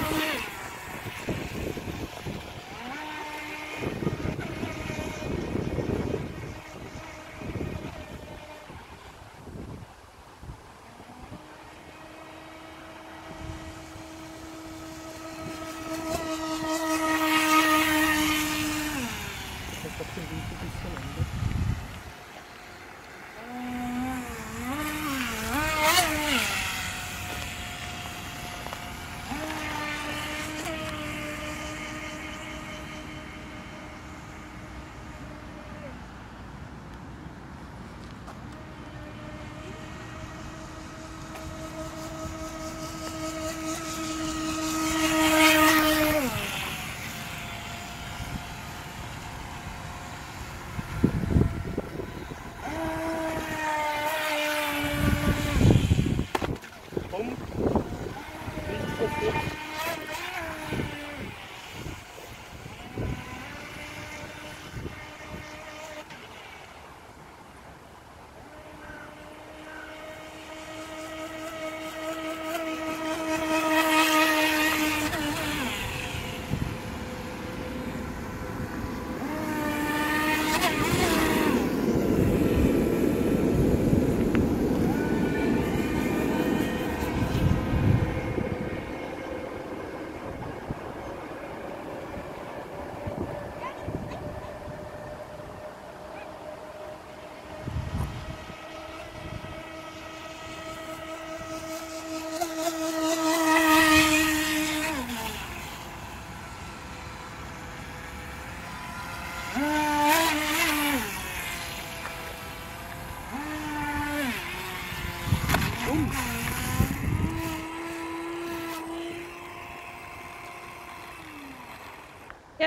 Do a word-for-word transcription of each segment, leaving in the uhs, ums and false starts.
Ja.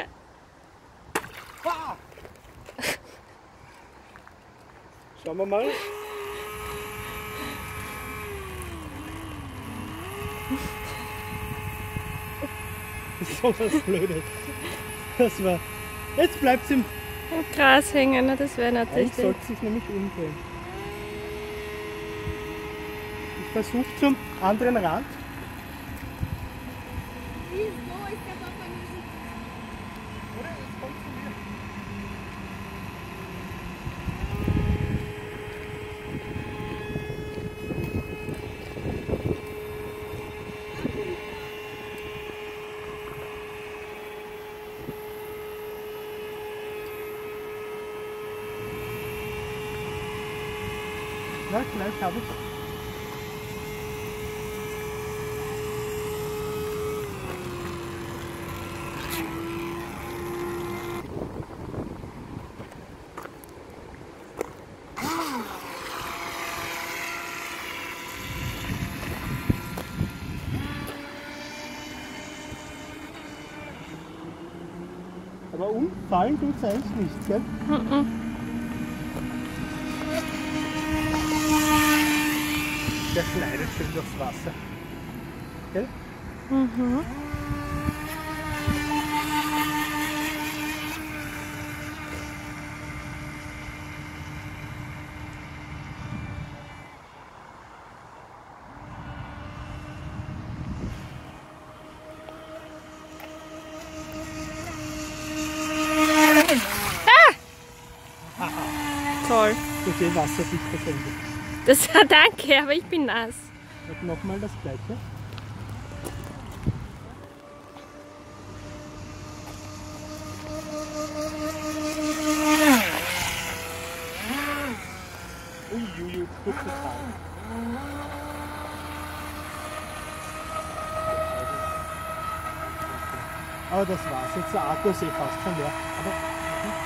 Ah. Schauen wir mal. Das ist so was Blödes. Das war. Jetzt bleibt es im, im Gras hängen, das wäre natürlich. Eigentlich sollte sich nämlich umdrehen. Ich versuche zum anderen Rand. Oder jetzt kommt zu mir. Na, gleich habe ich. Aber umfallen tut es eigentlich nicht, gell? Mhm. Der gleitet schön durchs Wasser. Gell? Mhm. Toll. Das ist eh wasserdicht versendet. Das, danke, aber ich bin nass. Und nochmal das gleiche. Uiuiui, kurze Tage. Aber das war's. Jetzt der Akku ist eh fast schon leer. Aber